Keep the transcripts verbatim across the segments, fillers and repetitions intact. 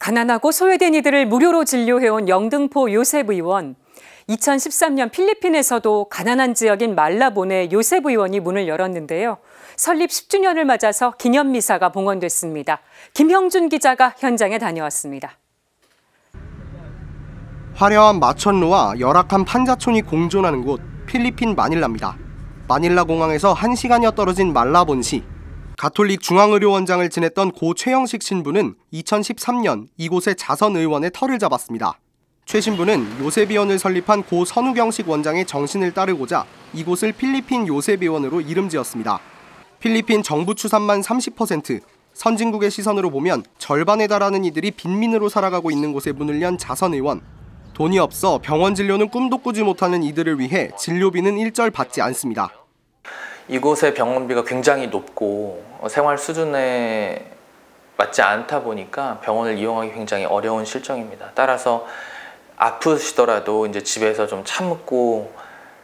가난하고 소외된 이들을 무료로 진료해온 영등포 요셉 의원. 이천십삼 년 필리핀에서도 가난한 지역인 말라본의 요셉 의원이 문을 열었는데요. 설립 십 주년을 맞아서 기념미사가 봉헌됐습니다. 김형준 기자가 현장에 다녀왔습니다. 화려한 마천루와 열악한 판자촌이 공존하는 곳, 필리핀 마닐라입니다. 마닐라 공항에서 한 시간여 떨어진 말라본시. 가톨릭 중앙의료원장을 지냈던 고 최영식 신부는 이천십삼 년 이곳의 자선 의원의 터를 잡았습니다. 최 신부는 요셉 의원을 설립한 고 선우경식 원장의 정신을 따르고자 이곳을 필리핀 요셉 의원으로 이름 지었습니다. 필리핀 정부 추산만 삼십 퍼센트, 선진국의 시선으로 보면 절반에 달하는 이들이 빈민으로 살아가고 있는 곳에 문을 연 자선 의원. 돈이 없어 병원 진료는 꿈도 꾸지 못하는 이들을 위해 진료비는 일절 받지 않습니다. 이곳의 병원비가 굉장히 높고 생활 수준에 맞지 않다 보니까 병원을 이용하기 굉장히 어려운 실정입니다. 따라서 아프시더라도 이제 집에서 좀 참고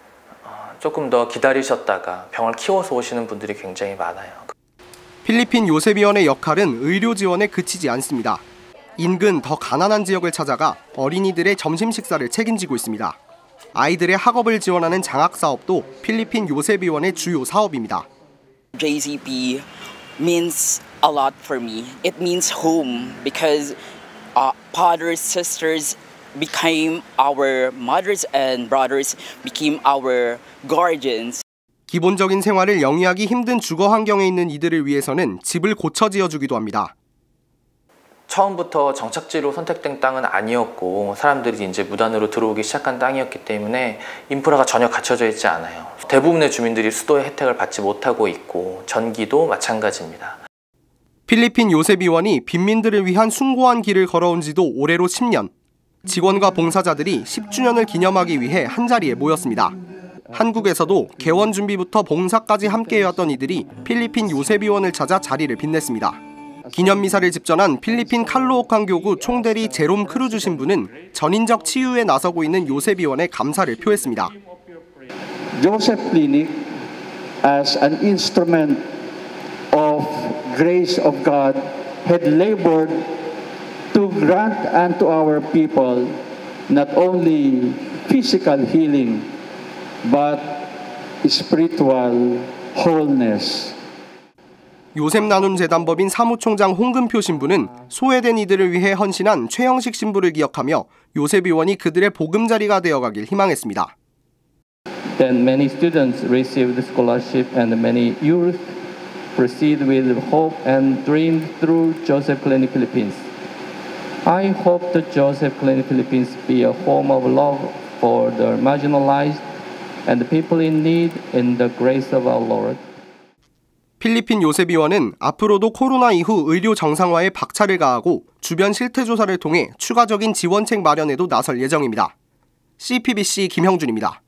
조금 더 기다리셨다가 병을 키워서 오시는 분들이 굉장히 많아요. 필리핀 요셉 의원의 역할은 의료 지원에 그치지 않습니다. 인근 더 가난한 지역을 찾아가 어린이들의 점심 식사를 책임지고 있습니다. 아이들의 학업을 지원하는 장학 사업도 필리핀 요셉 의원의 주요 사업입니다. J C P means a lot for me. It means home because uh, fathers, sisters became our mothers and brothers became our guardians. 기본적인 생활을 영위하기 힘든 주거 환경에 있는 이들을 위해서는 집을 고쳐 지어주기도 합니다. 처음부터 정착지로 선택된 땅은 아니었고 사람들이 이제 무단으로 들어오기 시작한 땅이었기 때문에 인프라가 전혀 갖춰져 있지 않아요. 대부분의 주민들이 수도의 혜택을 받지 못하고 있고 전기도 마찬가지입니다. 필리핀 요셉 의원이 빈민들을 위한 숭고한 길을 걸어온 지도 올해로 십 년. 직원과 봉사자들이 십 주년을 기념하기 위해 한자리에 모였습니다. 한국에서도 개원 준비부터 봉사까지 함께해왔던 이들이 필리핀 요셉 의원을 찾아 자리를 빛냈습니다. 기념미사를 집전한 필리핀 칼로오칸 교구 총대리 제롬 크루즈 신부는 전인적 치유에 나서고 있는 요셉 의원에 감사를 표했습니다. Joseph Clinic as an instrument of grace of God had labored to grant unto our people not only physical healing but spiritual wholeness. 요셉 나눔 재단법인 사무총장 홍금표 신부는 소외된 이들을 위해 헌신한 최영식 신부를 기억하며 요셉 의원이 그들의 보금자리가 되어가길 희망했습니다. Then many students received scholarship and many youth proceed with hope and dream through Joseph Clinic Philippines. I hope that Joseph Clinic Philippines be a home of love for the marginalized and the people in need in the grace of our Lord. 필리핀 요셉 의원은 앞으로도 코로나 이후 의료 정상화에 박차를 가하고 주변 실태 조사를 통해 추가적인 지원책 마련에도 나설 예정입니다. 씨피비씨 김형준입니다.